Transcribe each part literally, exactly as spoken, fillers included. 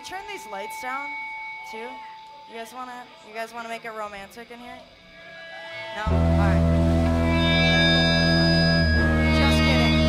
turn these lights down, too? You guys wanna, you guys wanna make it romantic in here? No? Alright. Just kidding.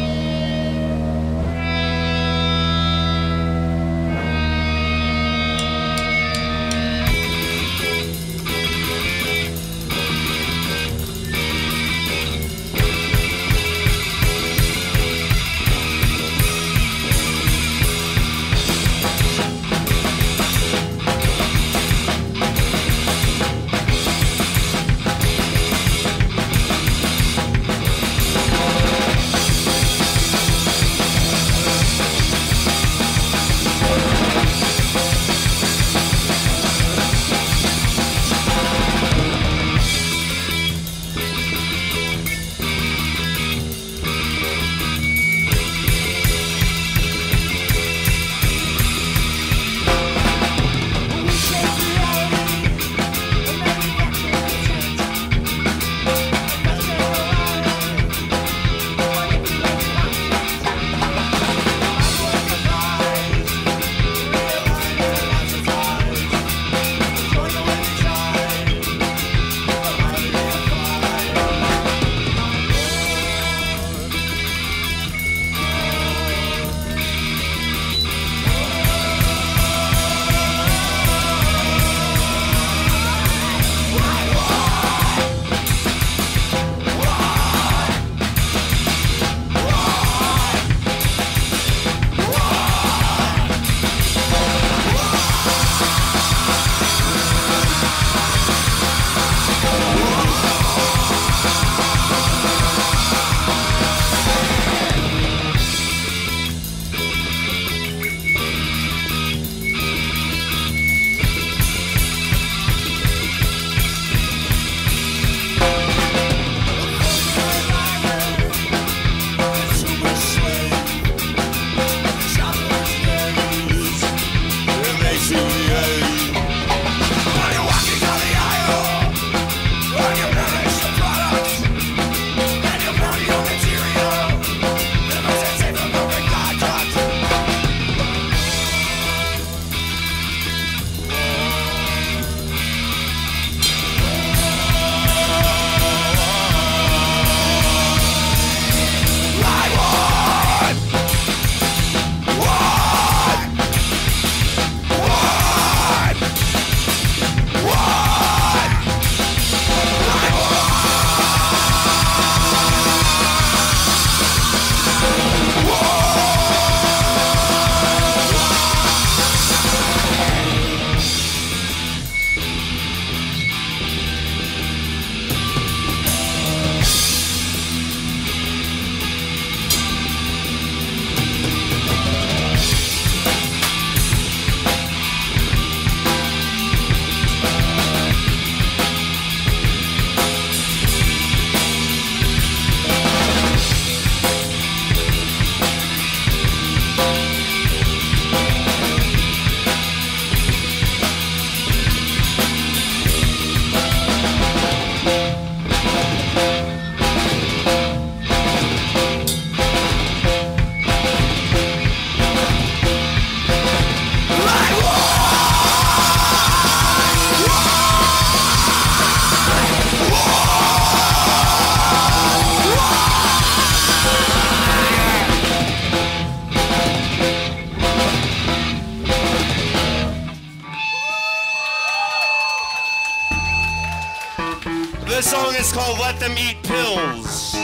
This song is called Let Them Eat Pills.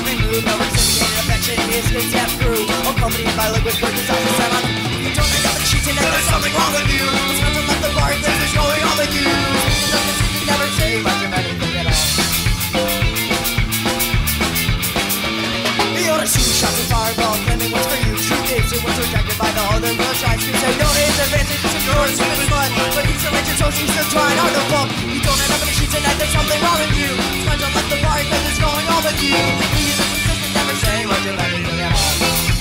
every move, no reciprocated affection, his good step through. Accompanied by liquid purchase off the set on. You don't end up in sheets and then there's something wrong with you. It's not to let the bar things is going on with you. You never say much of anything at all. You're a shoot shots and fireball, claiming what's for you. Truth is, it was rejected by the other girl tries to say, don't his advantage is yours, stupid slut. But he's still at your so she's still trying hard to fuck. You don't end up in the sheets and there's something wrong with you. It's not to let the bar things is going on with you. Please, you never say much of anything at all.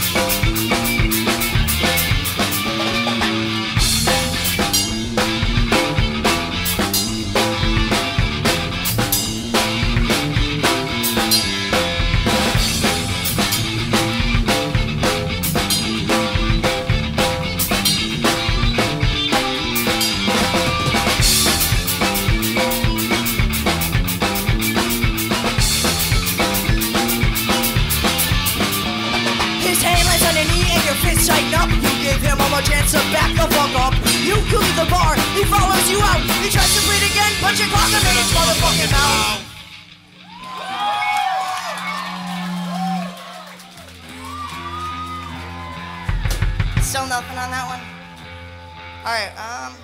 Tighten up, you gave him one more chance to back the fuck up. You you leave the bar, he follows you out. He tries to breathe again, but you clock him in his motherfucking mouth. Still nothing on that one? Alright, um...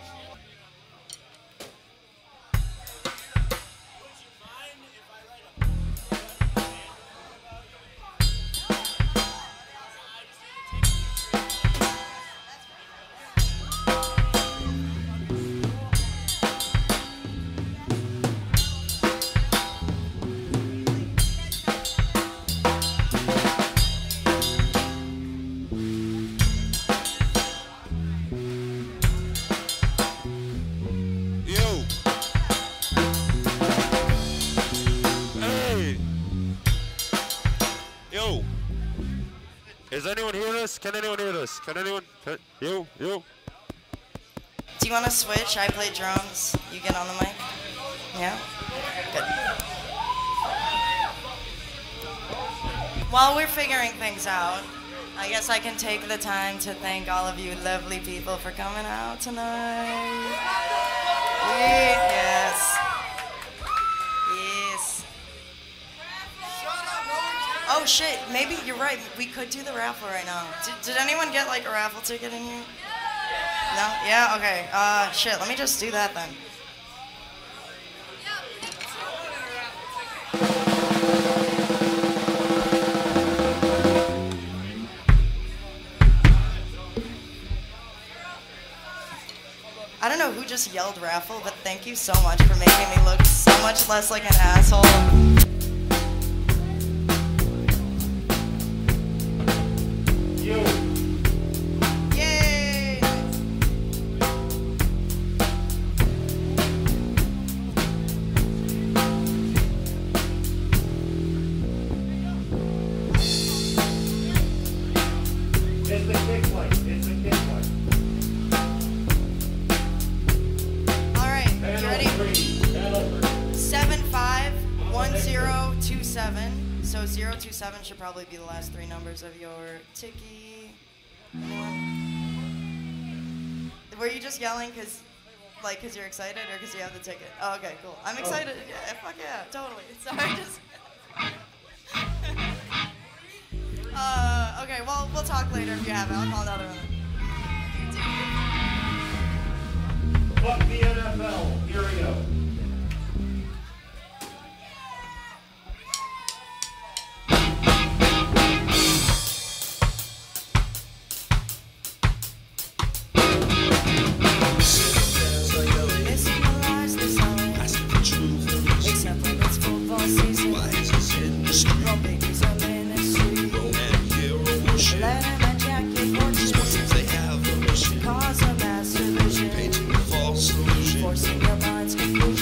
Is anyone hear us? Can anyone hear us? Can anyone? Can, yo, yo. Do you want to switch? I play drums. You get on the mic? Yeah? Good. While we're figuring things out, I guess I can take the time to thank all of you lovely people for coming out tonight. Yes. Yes. Oh shit, maybe you're right. We could do the raffle right now. Did, did anyone get like a raffle ticket in here? No? Yeah? Okay. Uh, shit, let me just do that then. I don't know who just yelled raffle, but thank you so much for making me look so much less like an asshole. So zero two seven should probably be the last three numbers of your ticky. Anyone? Were you just yelling because, like, because you're excited or because you have the ticket? Oh, okay, cool. I'm excited. Oh. Yeah, fuck yeah, totally. Sorry, just. uh, okay, well, we'll talk later if you have it. I'll call another one. Fuck the N F L. Here we go. Forcing your mind's conclusion.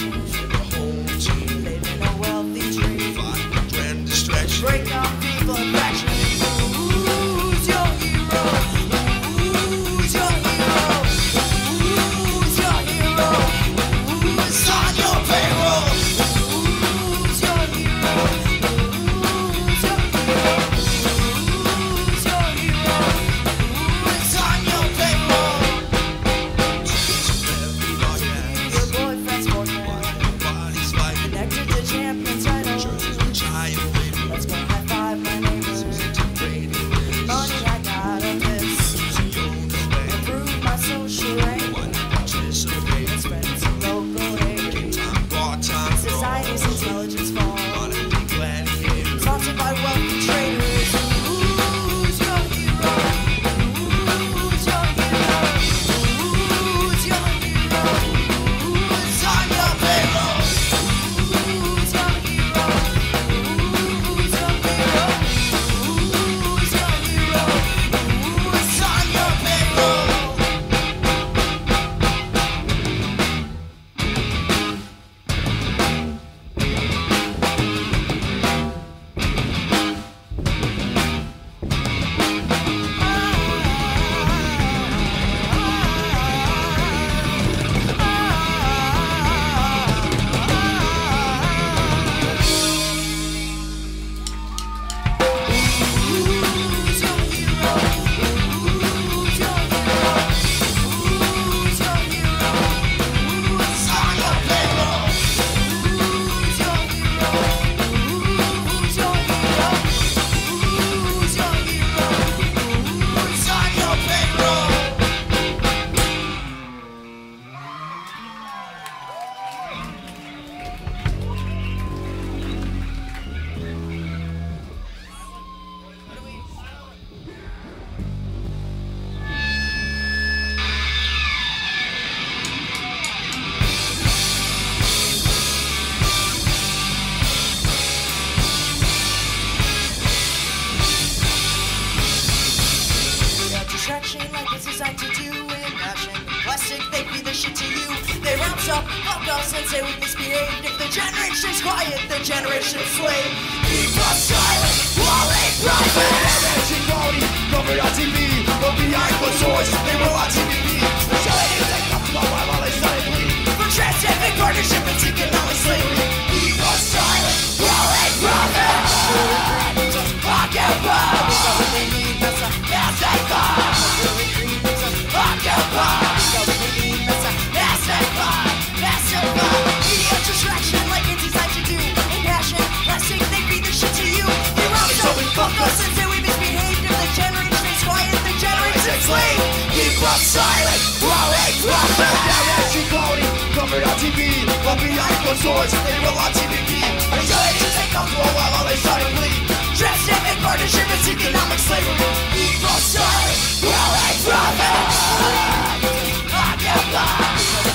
on my neighbors. Money I got on this. Improve my social rank. And spread some local hate. Society's intelligence fall. Sponsored by wealthy traders. Who's your hero? Who's your hero? Who's your hero? Who's on your payroll? Who's your hero? Who's your hero? Who's your hero? Who's on your payroll? Like it's designed to do in passion. Plastic, they feed the shit to you. They round up, fuck us, and say we misbehaved. If the generation's quiet, the generation's slave. Keep us silent while they profit. Energy quality, covered on T V, but behind closed doors, they were on T V. The showing is uncomfortable while they silently. For transcendent partnership, it's economic slavery. Keep us silent while they profit. Occupy. Silent while they profit. Energy quality, covered on T V, but behind closed doors, they were on T V. The showing is uncomfortable while they silently. Transcendent partnership is economic slavery. Keep us silent while they profit. Occupy.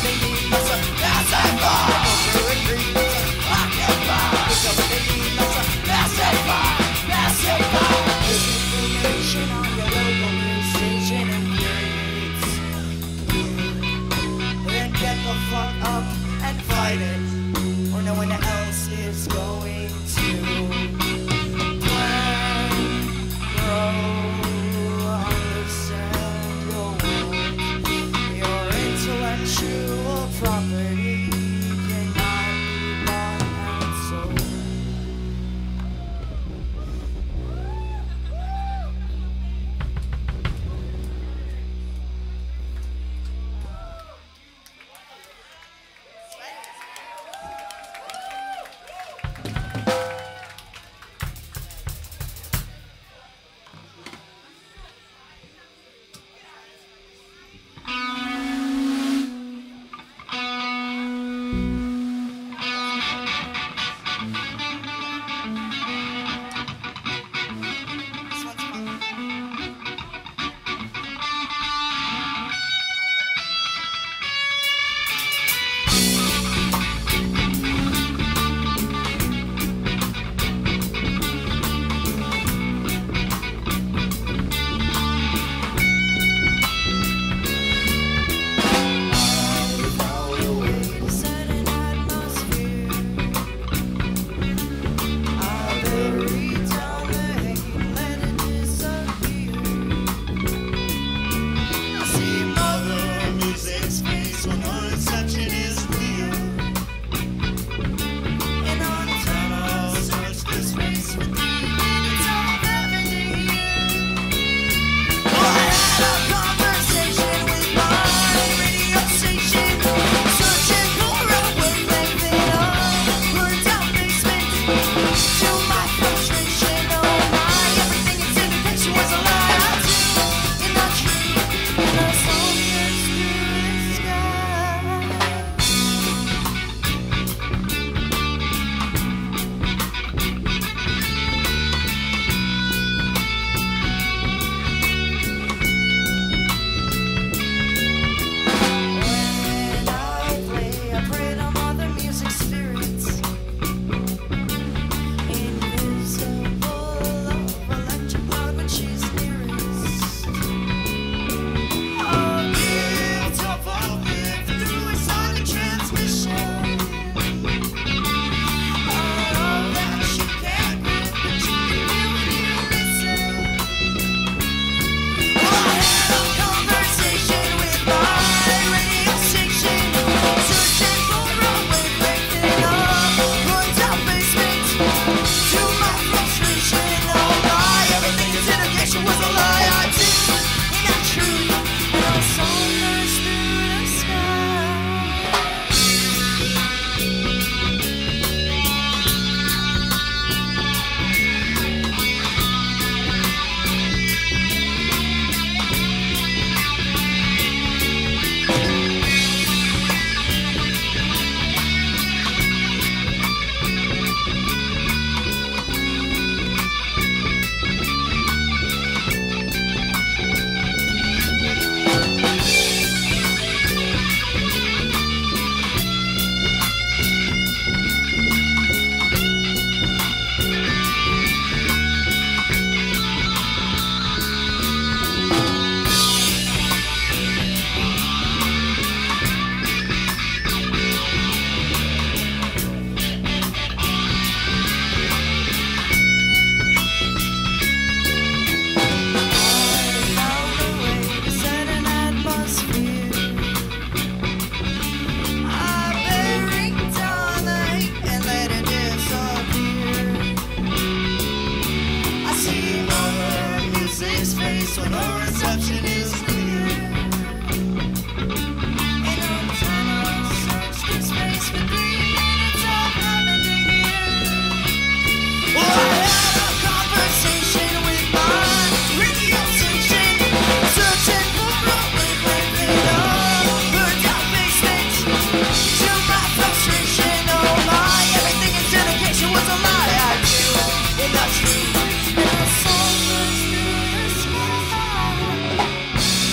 Misinformation on your local news station infuriates you. Then get the fuck up and fight it, or no one else is going to. Plan, grow, face when her reception is clear. In a tunnel, search the space for three minutes of heaven to hear. Well, I had a conversation with my radio station, searching for a wavelength in her dark basement. To my frustration, oh my, everything in dedication was a lie. I knew in the truth, and the soul was through the sky.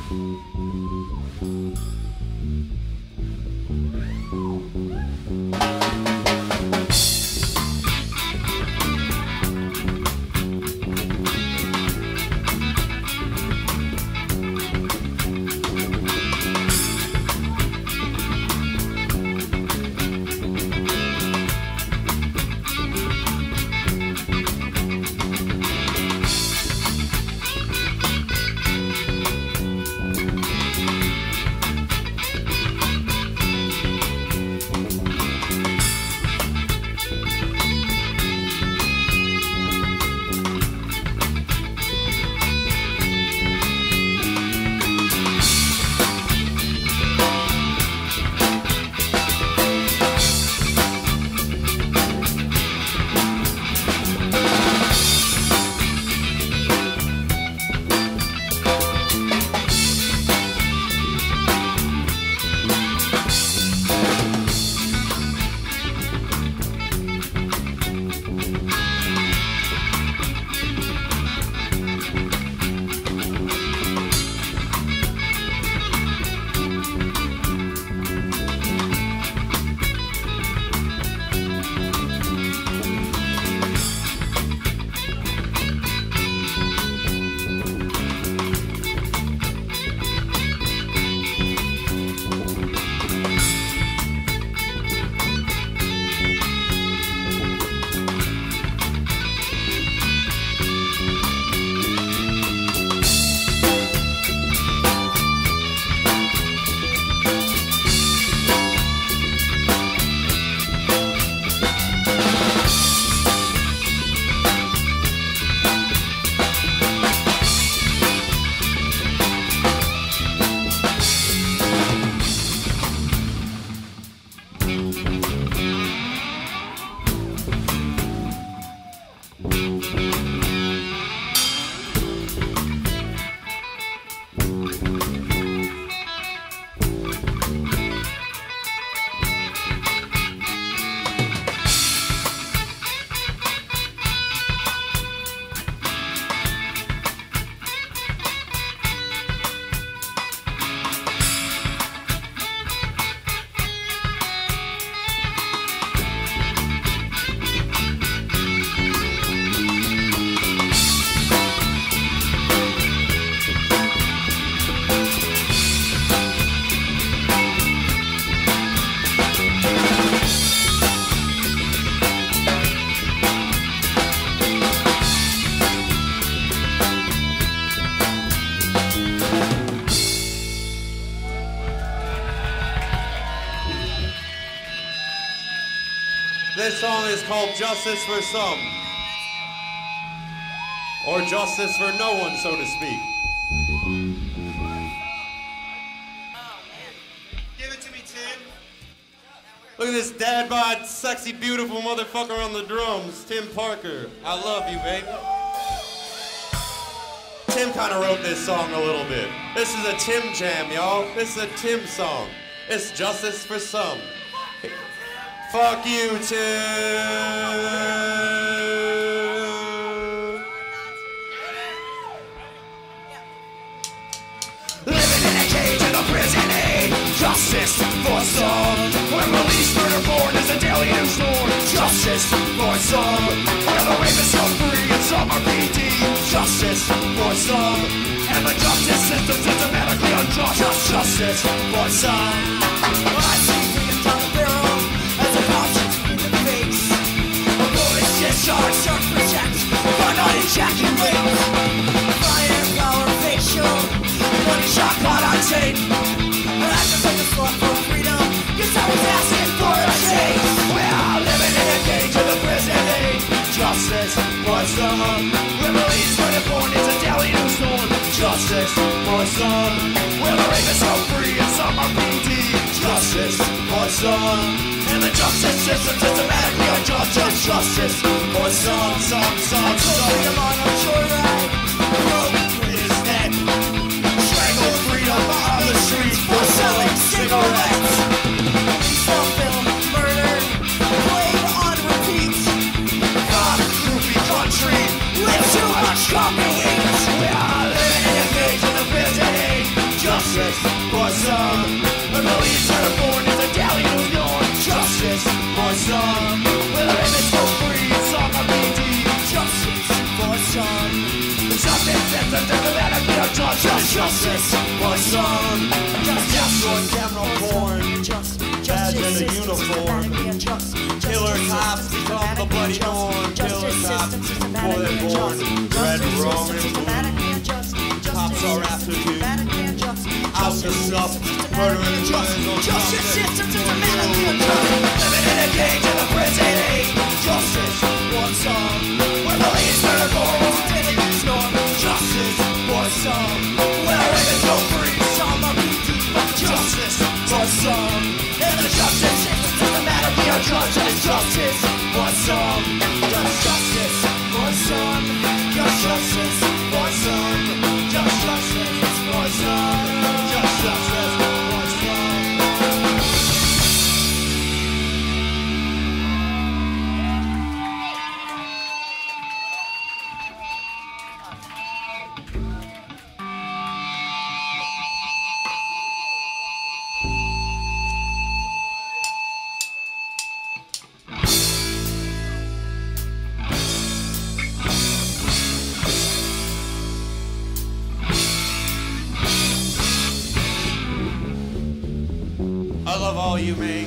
This song is called Justice for Some. Or Justice for No One, so to speak. Give it to me, Tim. Look at this dad bod, sexy, beautiful motherfucker on the drums, Tim Parker. I love you, baby. Tim kind of wrote this song a little bit. This is a Tim jam, y'all. This is a Tim song. It's Justice for Some. Fuck you, Tim. Living in a cage in a prison age. Justice for some. When released, murder born is a daily news story. Justice for some. Where the rapists go free and some are P D. Justice for some. And the justice system systematically unjust. Just justice for some. I see freedom down the barrel as a option in the face. A bullet's discharge, Search, protect, but not ejaculate. fire, power, facial. Money shot caught on tape. I just took a slot for freedom, cause I was asking for a change. We're all living in a cage of the prison age. Justice for some. When released, murder born is a daily news storm. Justice for some. Where the rapists go free and some are P D. Justice for some. And the justice system systematically unjust. Just justice for some, some, some, some. Freedom on a joyride. Broke his neck. Strangled freedom on the streets for selling cigarettes. Some film, murder, played on repeat. God, groupie country, live too much coffee. We are living in a cage in the prison age. Just, just justice for some. Just, just on camera porn. Just, Badge justice and a system, uniform. systematically unjust. Killer Justice cops system, become the bloody systematically norm. unjust. Killer Justice cops system, before they're systematically born. unjust. Red, Justice wrong, system, and systematically unjust. Cops are after you. Systematically unjust. Out to stuff, murdering and killing on Justice system, justice. systematically unjust. Living in a cage in a prison age. Justice, one song. Where police murder corals and daily storm. Justice, one song. Where ravens go free. Some are beaten, but justice, one song. And the justice system systematically unjust. And it's justice, one song. Just justice, one song. Just justice, one song. Just justice, one song. Just justice, one song. I love all you make.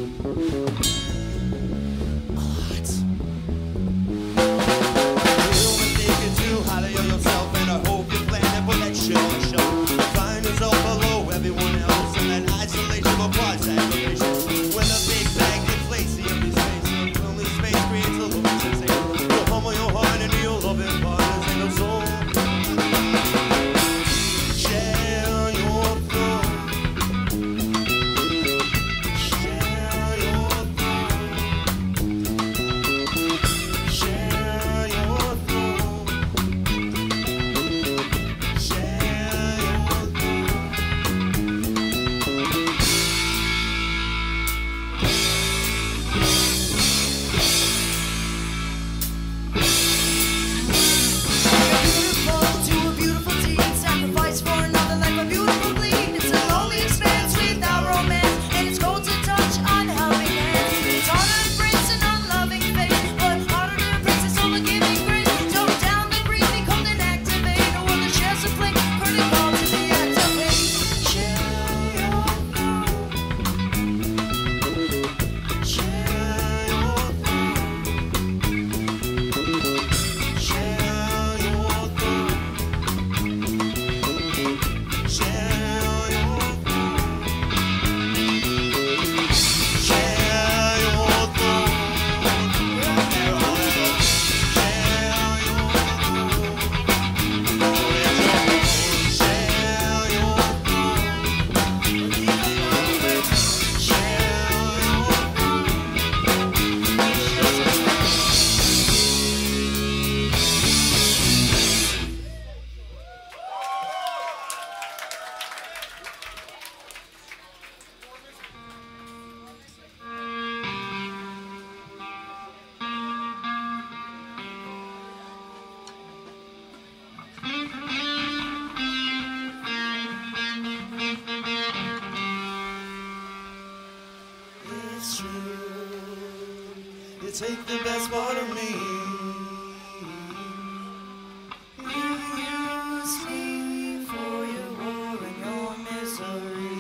Take the best part of me. You use me for your war and your misery.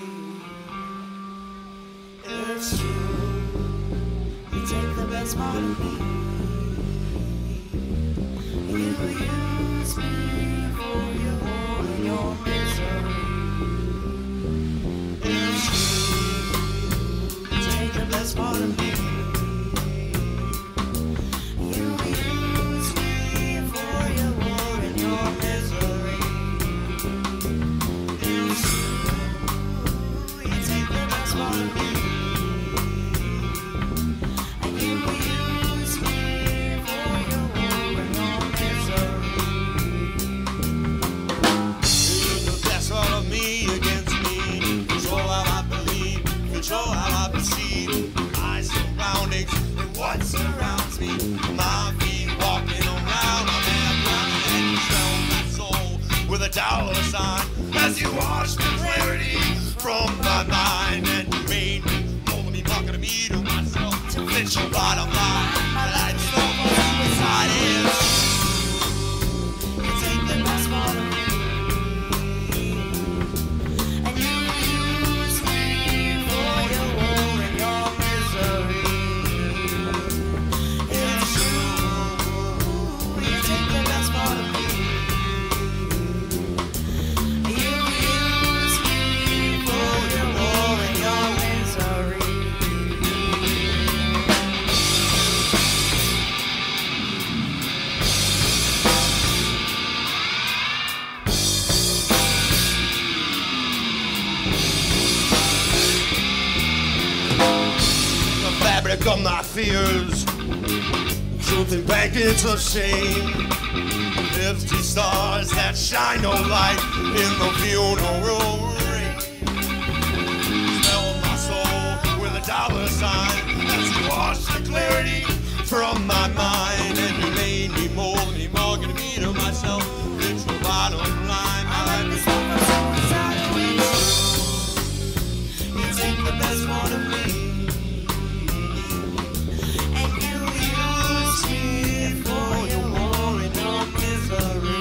It's true. You take the best part of me. You use me for your war and your misery. It's true. You take the best part of me. What surrounds me? My feet walking around on that ground and you smell my soul with a dollar sign as you wash the clarity from my mind and you made me mold me, talking to me to myself to fit your bottom line. My life so much inside is you take the best part of me. of my fears, drooping back into shame. Fifty stars that shine no light in the funeral rain. Smell my soul with a dollar sign as you wash the clarity from my mind. And you made me mold me more, gonna me to myself. It's the bottom line. I like this one from suicide away. You take the best part of me, and you use me for your war and your misery.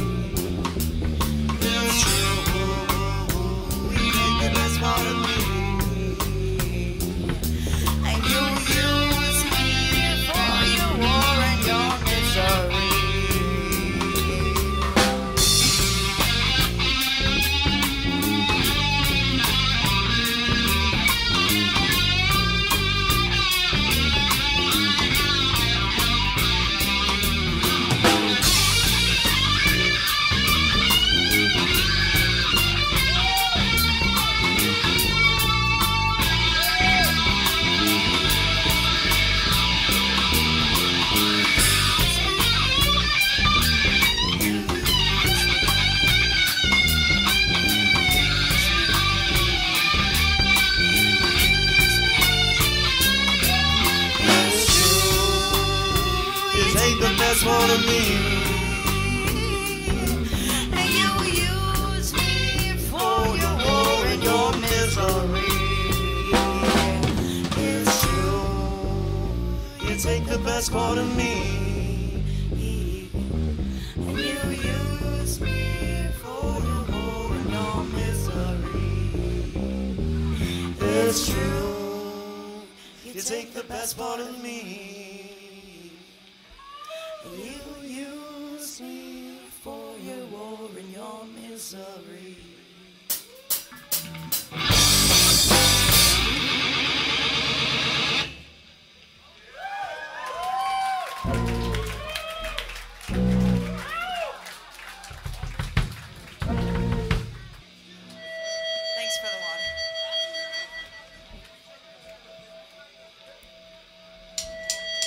It's true. You take the best part of me, and you use me for your war and your misery. That's one of me, and you use me for your war and your misery. It's true. You take the best part of me, and you use me for your war and your misery. It's true. You take the best part of me. You use me for your war and your misery. Thanks for the water.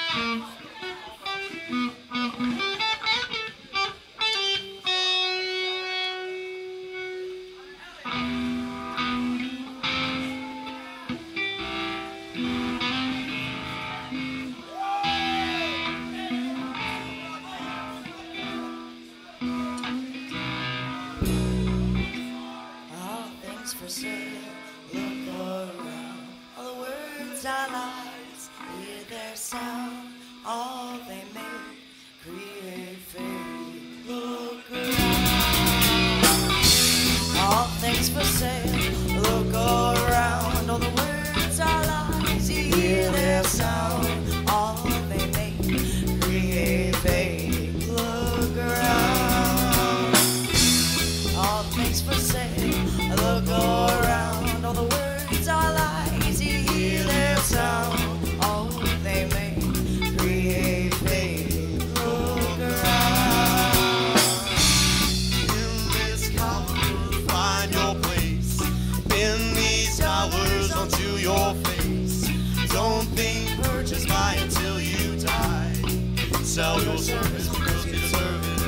All things for sale, look around. All the words are lies, hear their sound. All they make, create fate. Look around. All things for sale, look around. All the words are lies, hear their sound. All they make, create fate. Look around. All things for sale, look around. All the words are lies, you hear their sound. All they make, create fate. Look around. In this color, find your place. Pin these dollars onto your face. Don't think purchase buy until you die. Sell your service because you deserve it.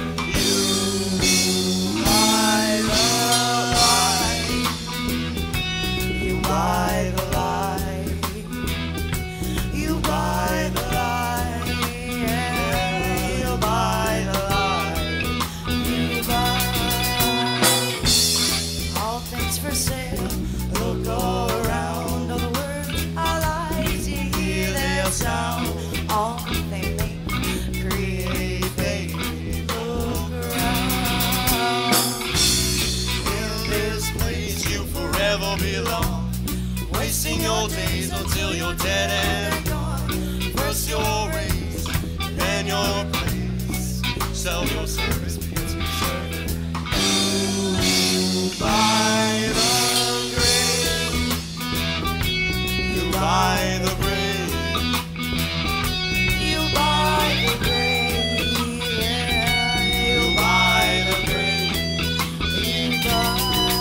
You buy the lie. You buy the lie. You buy the lie, yeah. You buy the lie. You buy. All things for sale, look around. All the words are lies, you hear their sound. All they make, create fate. Look around. In this place you forever belong. Wasting your days until you're dead and gone. First your race, then your place. Sell your service because you deserve it. You buy the grave. You buy the grave. You buy the grave, yeah. You buy the grave. You buy.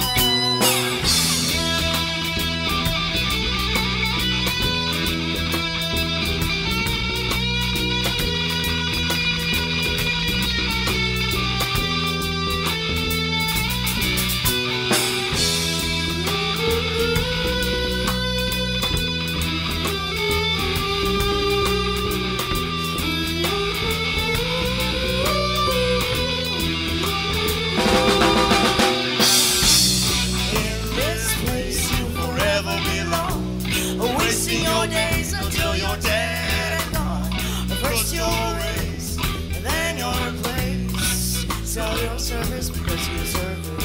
In this place you Forever belong. wasting your days Until you're dead and gone. First your race, then your place. Sell your service because you deserve it.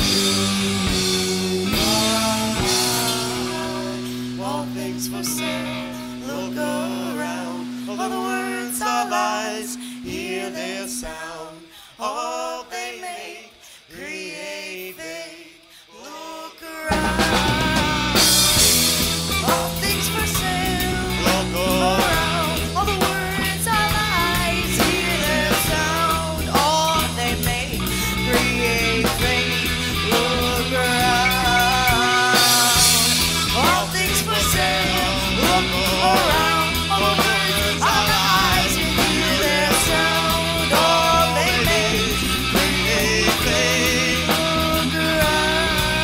All things for sale, look around. All the words are lies, hear their sound. All they make, create fake. Look around. All things for sale, Look around. All the words are lies, hear their sound. All they make, create fate. Look around. All things for sale, look around. All the words are lies, hear their sound. All they make, create fate. Look around.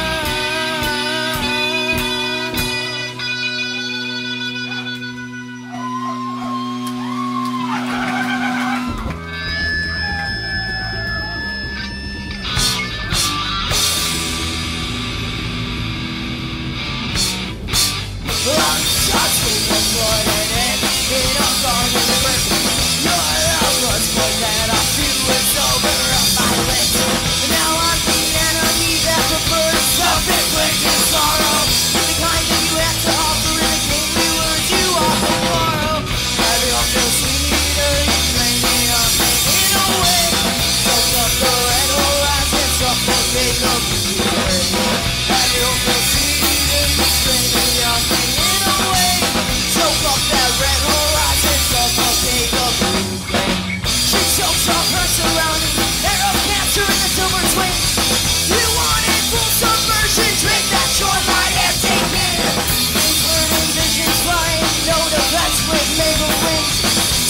I'm just disappointed and in a garden of mercy. Your love was more than I feel was over on my lips. Now I'm the enemy that prefers self-inflicted sorrow. The kind that you have to offer in the kingly words you often borrow. Everyone feels sweeter, you claim me, I'm fading away. Soak up the red horizon, suffocate the blue. Everyone feels sweeter, you claim me, I'm fading away. Choke up that red horizon, suffocate the blue flame. She chokes off her surroundings, arrow cancer in the silver swing. You wanted full submersion, drink that shoreline and take it. These burning visions flying, no defense with naval wings.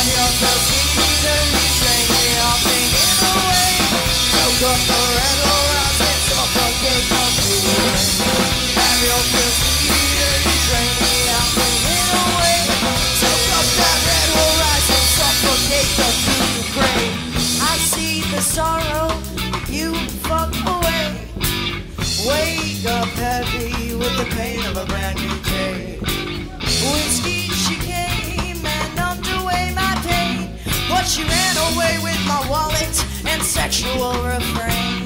And you're so sweet that you train me off thinking away. Soak up the red horizon, suffocate the feeling. And you're so sweet that you train me off thinking away. Soak up that red horizon, suffocate the feeling. I see the sorrow you fuck away. Wake up heavy with the pain of a brand new day. Whiskey, she came and numbed away my pain, but she ran away with my wallet and sexual refrain.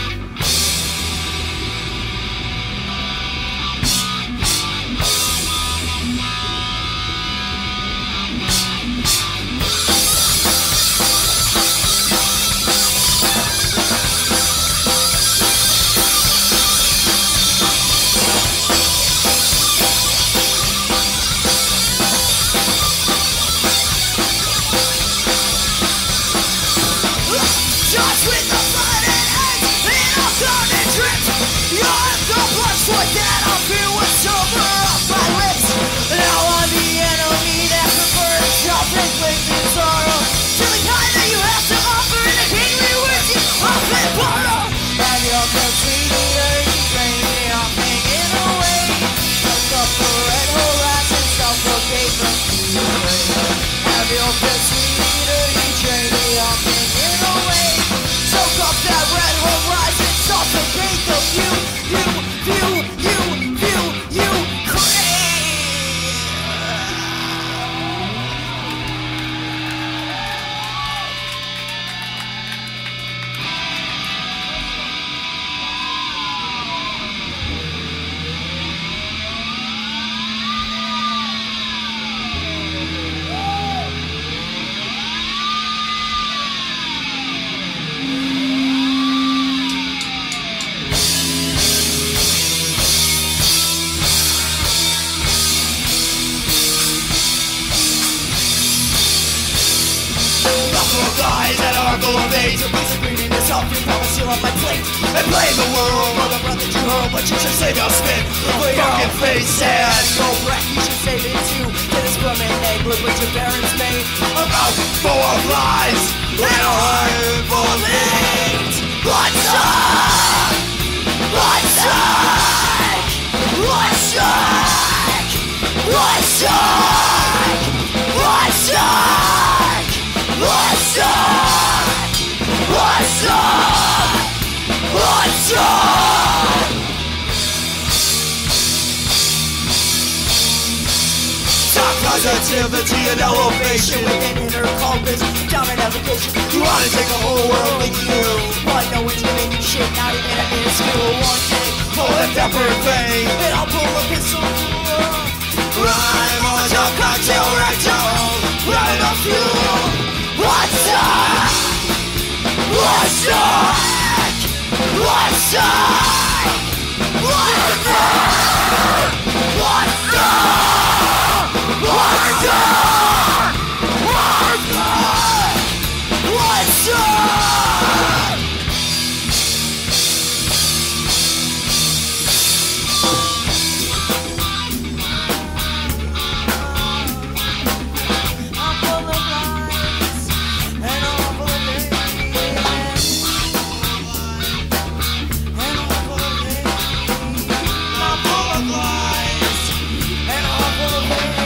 Just with the blood and eggs in a garden drips. You're the blood sweat that I feel was over off my lips. Now I'm the enemy that prefers self-inflicted sorrow to the kind that you have to offer in a kingly words you often borrow. And you're the sweeter you drain me off hanging away. Look up the red horizon, suffocate the feeling. And you're the sweeter you drain me off hanging away. Soak up that red horizon, suffocate the view, you, view, you, view, you, crave. Guys that are full of age, a piece of green in this outfit, promise you on my plate. And blame the world for the breath that you hurl, but you should save your spit for your fucking face and no breath, you should save it too. To this from an egg, look what your parents made. a mouth full of lies and a heart full of hate. What's up? What's up? What's up? What's up? What's up? What's up? What's up? What's up? Talk positivity and elevation Within inner compass, down an application. You wanna take the whole world with you. But no one's gonna do shit, now you're gonna miss you one day. Pull a pepper vein And I'll pull a pistol. Rhyme on top cocktail rectal Run the fuel What's up? What's up? What's up? What's up? What's up? What's up? What's up? What's up? I'm full of lies, and I'm full of hate. And I'm full of hate. I'm full of lies, and I'm full of hate.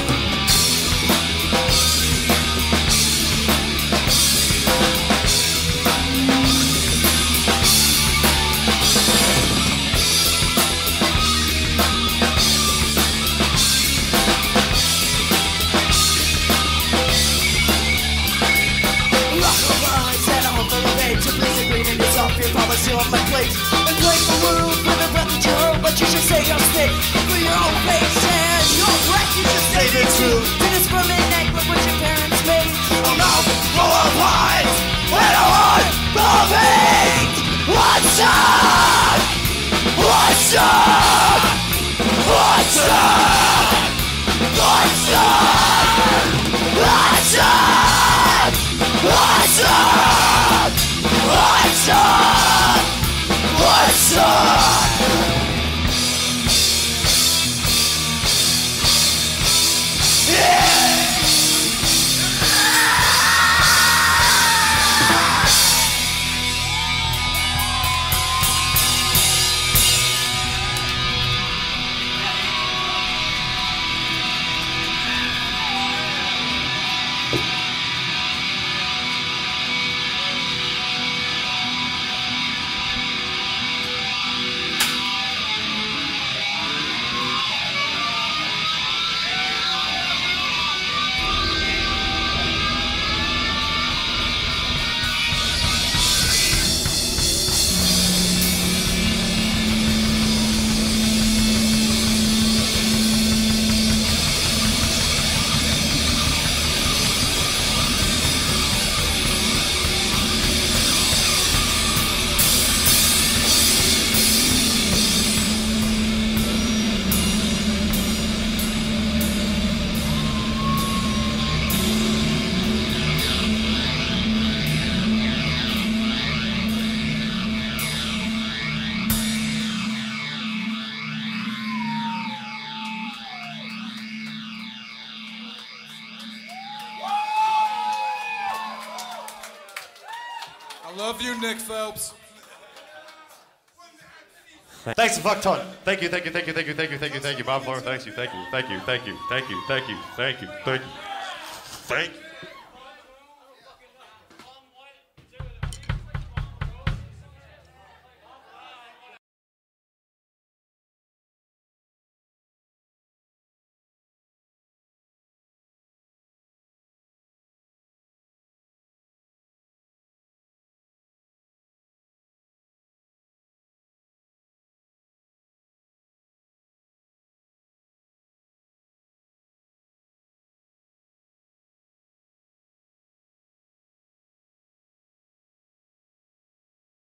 Rock of lies, and I'm full of hate. To please agree to this off your promise on my plate. And blame the world for the breath that you hurl, but you should save your spit for your own face and your breath. You should save it too. To this from an egg, look what your parents made. A mouth full of lies and a heart full of hate. What's up? What's up? What's up? What's up? What's up? What's up? What's up? What's up? Yeah! Love you, Nick Phelps. Thanks a fuck ton. Thank you, thank you, thank you, thank you, thank you, thank you, thank you, Bombflower. Thank you, thank you, thank you, thank you, thank you, thank you, thank you, thank you, thank you, thank you.